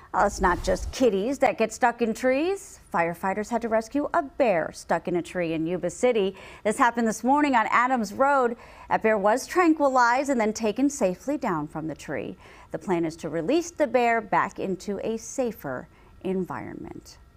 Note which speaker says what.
Speaker 1: Well, it's not just kitties that get stuck in trees. Firefighters had to rescue a bear stuck in a tree in Yuba City. This happened this morning on Adams Road. That bear was tranquilized and then taken safely down from the tree. The plan is to release the bear back into a safer environment.